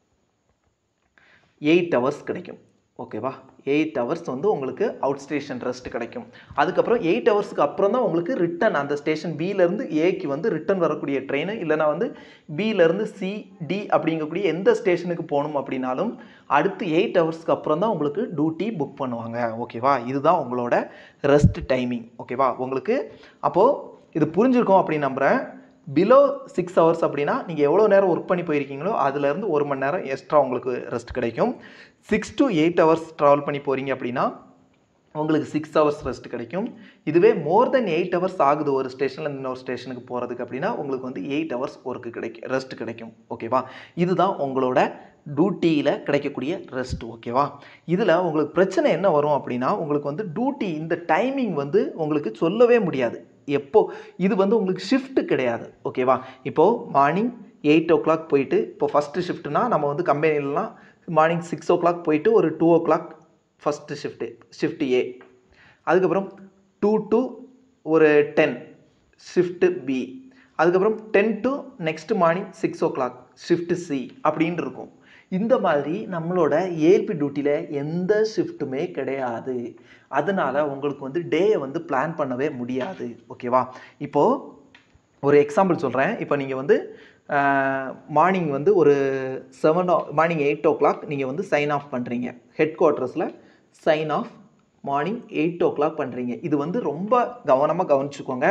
8 ஹவர்ஸ் கிடைக்கும். ஓகேவா, 8 ஹவர்ஸ் வந்து உங்களுக்கு அவுட் ஸ்டேஷன் ரெஸ்ட் கிடைக்கும். அதுக்கப்புறம் 8 ஹவர்ஸுக்கு அப்புறம் தான் உங்களுக்கு ரிட்டன் அந்த ஸ்டேஷன் பியிலேருந்து ஏக்கு வந்து ரிட்டன் வரக்கூடிய ட்ரெயின், இல்லைனா வந்து பியிலேருந்து சி டி அப்படிங்கக்கூடிய எந்த ஸ்டேஷனுக்கு போகணும் அப்படின்னாலும் அடுத்து 8 ஹவர்ஸ்க்கு அப்புறம் தான் உங்களுக்கு டியூட்டி புக் பண்ணுவாங்க. ஓகேவா, இதுதான் உங்களோட ரெஸ்ட் டைமிங். ஓகேவா, உங்களுக்கு அப்போது இது புரிஞ்சிருக்கும் அப்படின்னு நம்புகிறேன். பிலோ 6 ஹவர்ஸ் அப்படின்னா நீங்கள் எவ்வளோ நேரம் ஒர்க் பண்ணி போயிருக்கீங்களோ அதுலேருந்து 1 மணி நேரம் எக்ஸ்ட்ரா உங்களுக்கு ரெஸ்ட் கிடைக்கும். 6 to 8 ஹவர்ஸ் ட்ராவல் பண்ணி போகிறீங்க அப்படின்னா உங்களுக்கு 6 ஹவர்ஸ் ரெஸ்ட் கிடைக்கும். இதுவே மோர் தென் 8 ஹவர்ஸ் ஆகுது ஒரு ஸ்டேஷனில் இன்னொரு ஸ்டேஷனுக்கு போகிறதுக்கு அப்படின்னா உங்களுக்கு வந்து 8 ஹவர்ஸ் ஒர்க்கு கிடைக்கும், ரெஸ்ட் கிடைக்கும். ஓகேவா, இதுதான் உங்களோட டியூட்டியில் கிடைக்கக்கூடிய ரெஸ்ட். ஓகேவா, இதில் உங்களுக்கு பிரச்சனை என்ன வரும் அப்படின்னா உங்களுக்கு வந்து டியூட்டி இந்த டைமிங் வந்து உங்களுக்கு சொல்லவே முடியாது எப்போ. இது வந்து உங்களுக்கு ஷிஃப்ட்டு கிடையாது. ஓகேவா, இப்போது மார்னிங் 8 o'clock போயிட்டு, இப்போ ஃபஸ்ட்டு ஷிஃப்ட்னா நம்ம வந்து கம்பெனிலலாம் மார்னிங் 6 o'clock போயிட்டு ஒரு 2 o'clock ஃபஸ்ட்டு ஷிஃப்ட்டு ஏ, அதுக்கப்புறம் 2 to ஒரு 10 ஷிஃப்ட்டு பி, அதுக்கப்புறம் 10 to next morning 6 o'clock shift C அப்படின்னு இருக்கும். இந்த மாதிரி நம்மளோட ஏஎல்பி டியூட்டியில் எந்த ஷிஃப்ட்டுமே கிடையாது. அதனால் உங்களுக்கு வந்து டேயை வந்து பிளான் பண்ணவே முடியாது. ஓகேவா, இப்போது ஒரு எக்ஸாம்பிள் சொல்கிறேன். இப்போ நீங்கள் வந்து மார்னிங் வந்து ஒரு மார்னிங் 8 o'clock நீங்கள் வந்து சைன் ஆஃப் பண்ணுறீங்க ஹெட் குவார்ட்டர்ஸில். சைன் ஆஃப் மார்னிங் 8 o'clock பண்ணுறீங்க. இது வந்து ரொம்ப கவனமாக கவனிச்சுக்கோங்க.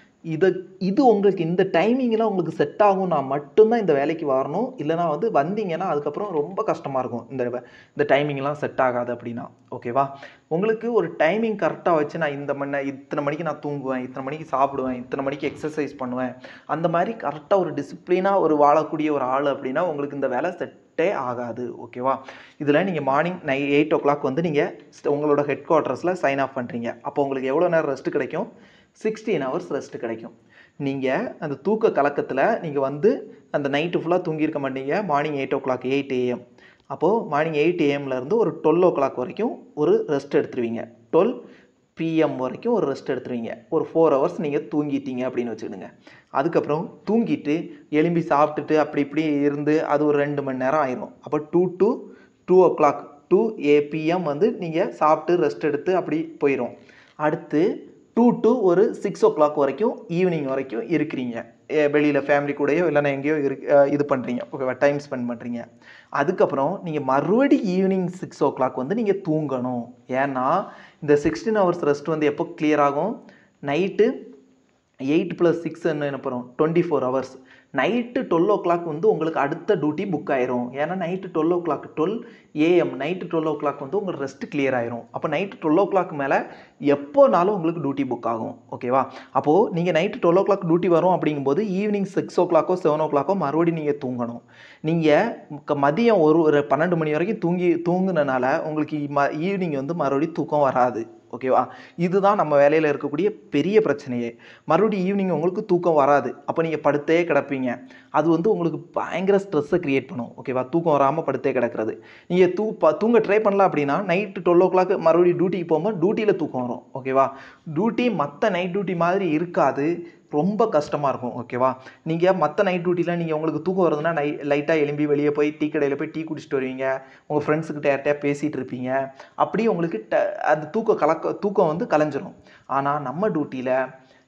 இது உங்களுக்கு இந்த டைமிங்கில் உங்களுக்கு செட் ஆகும்னா மட்டும்தான் இந்த வேலைக்கு வரணும். இல்லைனா வந்து வந்தீங்கன்னா அதுக்கப்புறம் ரொம்ப கஷ்டமாக இருக்கும். இந்த டைமிங்லாம் செட் ஆகாது அப்படின்னா. ஓகேவா, உங்களுக்கு ஒரு டைமிங் கரெக்டாக வச்சு நான் இத்தனை மணிக்கு நான் தூங்குவேன், இத்தனை மணிக்கு சாப்பிடுவேன், இத்தனை மணிக்கு எக்ஸசைஸ் பண்ணுவேன், அந்த மாதிரி கரெக்டாக ஒரு டிசிப்ளினாக ஒரு வாழக்கூடிய ஒரு ஆள் அப்படின்னா உங்களுக்கு இந்த வேலை செட்டே ஆகாது. ஓகேவா, இதில் நீங்கள் மார்னிங் 8 o'clock வந்து நீங்கள் உங்களோட ஹெட் குவார்ட்டர்ஸில் சைன் ஆஃப் பண்ணுறீங்க. அப்போ உங்களுக்கு எவ்வளோ நேரம் ரெஸ்ட் கிடைக்கும்? 16 ஹவர்ஸ் ரெஸ்ட் கிடைக்கும். நீங்கள் அந்த தூக்க கலக்கத்தில் நீங்கள் வந்து அந்த நைட்டு ஃபுல்லாக தூங்கியிருக்க மாட்டீங்க. மார்னிங் 8 o'clock 8 AM, அப்போது மார்னிங் 8 AMலேருந்து ஒரு 12 o'clock வரைக்கும் ஒரு ரெஸ்ட் எடுத்துருவீங்க. 12 PM வரைக்கும் ஒரு ரெஸ்ட் எடுத்துருவீங்க. ஒரு 4 ஹவர்ஸ் நீங்கள் தூங்கிட்டீங்க அப்படின்னு வச்சுக்கிடுங்க. அதுக்கப்புறம் தூங்கிட்டு எலும்பி சாப்பிட்டுட்டு அப்படி இப்படி இருந்து அது ஒரு 2 மணி நேரம் ஆயிரும். அப்போ 2 to 2 o'clock 2 PM வந்து நீங்கள் சாப்பிட்டு ரெஸ்ட் எடுத்து அப்படி போயிடும். அடுத்து 2 to ஒரு 6 o'clock வரைக்கும் ஈவினிங் வரைக்கும் இருக்கிறீங்க. வெளியில் ஃபேமிலி கூடயோ இல்லைனா எங்கேயோ இது பண்ணுறீங்க. ஓகேவா, டைம் ஸ்பெண்ட் பண்ணுறீங்க. அதுக்கப்புறம் நீங்கள் மறுபடியும் ஈவினிங் 6 o'clock வந்து நீங்கள் தூங்கணும். ஏன்னா இந்த 16 ஹவர்ஸ் ரெஸ்ட் வந்து எப்போ கிளியர் ஆகும்? நைட்டு 8 + 6 என்ன போகிறோம் 24 ஹவர்ஸ். நைட்டு 12 o'clock வந்து உங்களுக்கு அடுத்த டியூட்டி புக் ஆயிரும். ஏன்னா night 12 o'clock 12 AM night 12 o'clock வந்து உங்களுக்கு ரெஸ்ட் கிளியர் ஆயிரும். அப்போ நைட்டு 12 o'clock மேலே எப்போனாலும் உங்களுக்கு டியூட்டி புக் ஆகும். ஓகேவா, அப்போது நீங்கள் நைட்டு 12 o'clock டியூட்டி வரும் அப்படிங்கும்போது ஈவினிங் 6 o'clock 7 o'clock மறுபடியும் நீங்கள் தூங்கணும். நீங்கள் மதியம் ஒரு 12 மணி வரைக்கும் தூங்குனனால உங்களுக்கு ஈவினிங் வந்து மறுபடியும் தூக்கம் வராது. ஓகேவா, இதுதான் நம்ம வேலையில் இருக்கக்கூடிய பெரிய பிரச்சனையே. மறுபடியும் ஈவினிங் உங்களுக்கு தூக்கம் வராது. அப்போ நீங்கள் படுத்தே கிடப்பீங்க. அது வந்து உங்களுக்கு பயங்கர ஸ்ட்ரெஸ்ஸை க்ரியேட் பண்ணும். ஓகேவா, தூக்கம் வராமல் படுத்தே கிடக்கிறது. நீங்கள் தூங்க ட்ரை பண்ணலாம் அப்படின்னா நைட்டு 12 o'clock மறுபடியும் டியூட்டிக்கு போகும்போது டியூட்டியில் தூக்கம் வரும். ஓகேவா, டியூட்டி மற்ற நைட் டியூட்டி மாதிரி இருக்காது, ரொம்ப கஷ்டமாக இருக்கும். ஓகேவா, நீங்கள் மற்ற நைட் டியூட்டியில் நீங்கள் உங்களுக்கு தூக்கம் வருதுன்னா லைட்டாக எலும்பி வெளியே போய் டீ கடையில் போய் டீ குடிச்சிட்டு வருவீங்க, உங்கள் ஃப்ரெண்ட்ஸுக்கிட்ட யார்கிட்டயா பேசிகிட்டு இருப்பீங்க. அப்படியே உங்களுக்கு அது தூக்கம் வந்து கலைஞ்சிரும். ஆனால் நம்ம டியூட்டியில்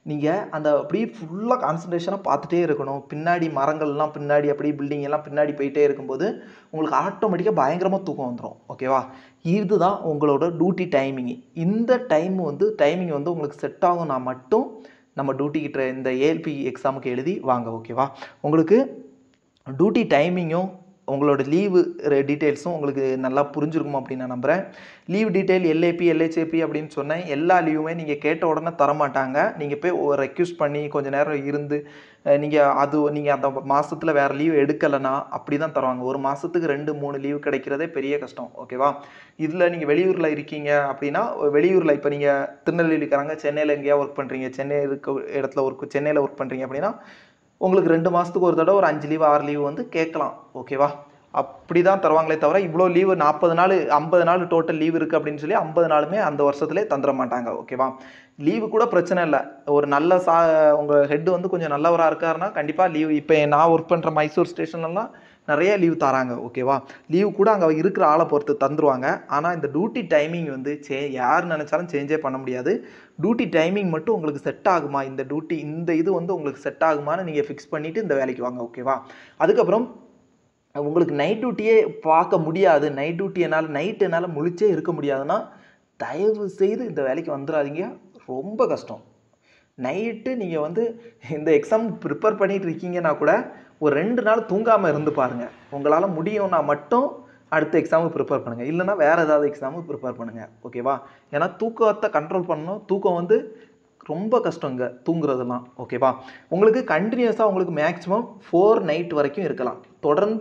நீங்கள் அந்த அப்படியே ஃபுல்லாக கான்சன்ட்ரேஷனாக பார்த்துட்டே இருக்கணும். பின்னாடி மரங்கள்லாம் பின்னாடி அப்படியே பில்டிங் எல்லாம் பின்னாடி போயிட்டே இருக்கும்போது உங்களுக்கு ஆட்டோமேட்டிக்காக பயங்கரமாக தூக்கம் வந்துடும். ஓகேவா? இதுதான் உங்களோட டியூட்டி டைமிங். இந்த டைமிங் வந்து உங்களுக்கு செட் ஆகும்னா மட்டும் நம்ம டியூட்டிக்கிட்ட இந்த ஏஎல்பி எக்ஸாமுக்கு எழுதி வாங்க. ஓகேவா? உங்களுக்கு டியூட்டி டைமிங்கும் உங்களோட லீவு டீட்டெயில்ஸும் உங்களுக்கு நல்லா புரிஞ்சிருக்கும் அப்படின்னு நான் நம்புகிறேன். லீவ் டீட்டெயில் எல்ஏபி எல்ஹெச்ஏபி அப்படின்னு சொன்னேன். எல்லா லீவுமே நீங்கள் கேட்ட உடனே தரமாட்டாங்க. நீங்கள் போய் ரெக்யூஸ்ட் பண்ணி கொஞ்சம் நேரம் இருந்து நீங்கள் அந்த மாதத்தில் வேறு லீவ் எடுக்கலைன்னா அப்படி தான் தருவாங்க. ஒரு மாதத்துக்கு 2-3 லீவு கிடைக்கிறதே பெரிய கஷ்டம். ஓகேவா? இதில் நீங்கள் வெளியூரில் இருக்கீங்க அப்படின்னா வெளியூரில் இப்போ நீங்கள் திருநெல்வேலி இருக்கிறாங்க, சென்னையில் எங்கேயா ஒர்க் பண்ணுறீங்க, சென்னை இருக்க இடத்துல சென்னையில் ஒர்க் பண்ணுறீங்க அப்படின்னா உங்களுக்கு 2 மாதத்துக்கு ஒரு தடவை ஒரு 5 லீவு 6 லீவு வந்து கேட்கலாம். ஓகேவா? அப்படி தான் தருவாங்களே தவிர இவ்வளோ லீவு 40 நாள் 50 நாள் டோட்டல் லீவ் இருக்குது அப்படின்னு சொல்லி 50 நாளுமே அந்த வருஷத்துலேயே தந்துட மாட்டாங்க. ஓகேவா? லீவு கூட பிரச்சனை இல்லை. ஒரு நல்ல உங்கள் ஹெட் வந்து கொஞ்சம் நல்லவராக இருக்காருன்னா கண்டிப்பாக லீவு இப்போ நான் ஒர்க் பண்ணுற மைசூர் ஸ்டேஷன்லாம் நிறைய லீவ் தராங்க. ஓகேவா? லீவு கூட அங்கே இருக்கிற ஆளை பொறுத்து தந்துருவாங்க. ஆனால் இந்த டியூட்டி டைமிங் வந்து யார் நினச்சாலும் சேஞ்சே பண்ண முடியாது. டியூட்டி டைமிங் மட்டும் உங்களுக்கு செட் ஆகுமா, இந்த இது வந்து உங்களுக்கு செட் ஆகுமான்னு நீங்கள் ஃபிக்ஸ் பண்ணிவிட்டு இந்த வேலைக்கு வாங்க. ஓகேவா? அதுக்கப்புறம் உங்களுக்கு நைட் டியூட்டியே பார்க்க முடியாது, நைட்டு என்னால் முழிச்சே இருக்க முடியாதுன்னா தயவு செய்து இந்த வேலைக்கு வந்துடாதீங்க. ரொம்ப கஷ்டம். நைட்டு நீங்கள் வந்து இந்த எக்ஸாம் ப்ரிப்பேர் பண்ணிகிட்டு இருக்கீங்கன்னா கூட ஒரு 2 நாள் தூங்காமல் இருந்து பாருங்கள். உங்களால் முடியும்னா மட்டும் அடுத்த எக்ஸாமுக்கு ப்ரிப்பேர் பண்ணுங்கள். இல்லைனா வேறு ஏதாவது எக்ஸாமுக்கு ப்ரிப்பேர் பண்ணுங்கள். ஓகேவா? ஏன்னா தூக்கத்தை கண்ட்ரோல் பண்ணணும். தூக்கம் வந்து ரொம்ப கஷ்டங்க தூங்குறதுலாம். ஓகேவா? உங்களுக்கு கண்டினியூஸாக உங்களுக்கு மேக்ஸிமம் 4 நைட் வரைக்கும் இருக்கலாம். தொடர்ந்து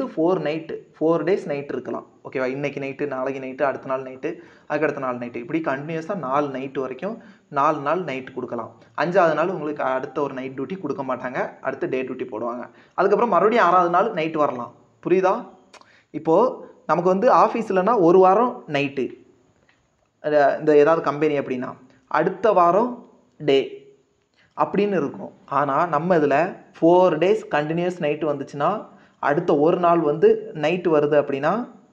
4 டேஸ் நைட் இருக்கலாம். ஓகேவா? இன்றைக்கி நைட்டு, நாளைக்கு நைட்டு, அடுத்த நாள் நைட்டு, அதுக்கடுத்த நாள் நைட்டு, இப்படி கண்டினியூஸாக 4 நைட்டு வரைக்கும் 4 நாள் நைட்டு கொடுக்கலாம். 5ஆவது நாள் உங்களுக்கு அடுத்த ஒரு நைட் டியூட்டி கொடுக்க மாட்டாங்க. அடுத்து டே டியூட்டி போடுவாங்க. அதுக்கப்புறம் மறுபடியும் 6ஆவது நாள் நைட்டு வரலாம். புரியுதா? இப்போது நமக்கு வந்து ஆஃபீஸ்லனா ஒரு வாரம் நைட்டு, இந்த ஏதாவது கம்பெனி அப்படின்னா அடுத்த வாரம் டே அப்படின்னு இருக்கும். ஆனால் நம்ம இதில் 4 டேஸ் கண்டினியூஸ் நைட்டு வந்துச்சுன்னா அடுத்த ஒரு நாள் வந்து நைட்டு வருது அப்படின்னா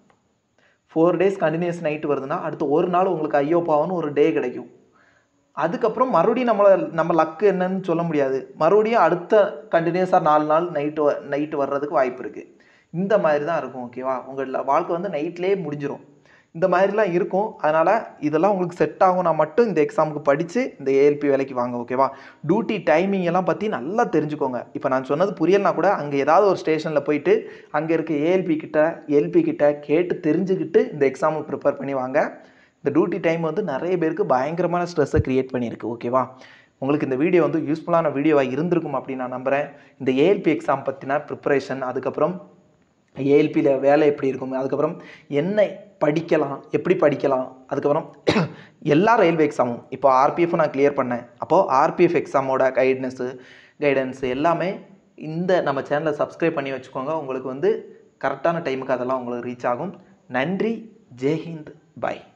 4 டேஸ் கண்டினியூஸ் நைட்டு வருதுன்னா அடுத்த ஒரு நாள் உங்களுக்கு ஐயோ பாவம்னு ஒரு டே கிடைக்கும். அதுக்கப்புறம் மறுபடியும் நம்ம லக்கு என்னன்னு சொல்ல முடியாது. மறுபடியும் அடுத்த கண்டினியூஸாக 4 நாள் நைட்டு வர்றதுக்கு வாய்ப்பு இருக்குது. இந்த மாதிரி தான் இருக்கும். ஓகேவா? உங்கள் வாழ்க்கை வந்து நைட்லேயே முடிஞ்சிடும். இந்த மாதிரிலாம் இருக்கும். அதனால் இதெல்லாம் உங்களுக்கு செட் ஆகும்னா மட்டும் இந்த எக்ஸாமுக்கு படித்து இந்த ஏஎல்பி வேலைக்கு வாங்க. ஓகேவா? டியூட்டி டைமிங் எல்லாம் பற்றி நல்லா தெரிஞ்சுக்கோங்க. இப்போ நான் சொன்னது புரியலைனா கூட அங்கே ஏதாவது ஒரு ஸ்டேஷனில் போயிட்டு அங்கே இருக்க எல்பி கிட்ட கேட்டு தெரிஞ்சுக்கிட்டு இந்த எக்ஸாமுக்கு ப்ரிப்பேர் பண்ணி வாங்க. இந்த டியூட்டி டைம் வந்து நிறைய பேருக்கு பயங்கரமான ஸ்ட்ரெஸ்ஸை க்ரியேட் பண்ணியிருக்கு. ஓகேவா? உங்களுக்கு இந்த வீடியோ வந்து யூஸ்ஃபுல்லான வீடியோவாக இருந்திருக்கும் அப்படின்னு நான் நம்புகிறேன். இந்த ஏஎல்பி எக்ஸாம் பற்றின ப்ரிப்பரேஷன், அதுக்கப்புறம் ஏஎல்பியில் வேலை எப்படி இருக்கும், அதுக்கப்புறம் என்ன படிக்கலாம், எப்படி படிக்கலாம், அதுக்கப்புறம் எல்லா ரயில்வே எக்ஸாமும் இப்போ ஆர்பிஎஃப் நான் கிளியர் பண்ணேன். அப்போது ஆர்பிஎஃப் எக்ஸாமோட கைடன்ஸு எல்லாமே இந்த நம்ம சேனலை சப்ஸ்கிரைப் பண்ணி வச்சுக்கோங்க. உங்களுக்கு வந்து கரெக்டான டைமுக்கு அதெல்லாம் உங்களுக்கு ரீச் ஆகும். நன்றி. ஜெய்ஹிந்த். பாய்.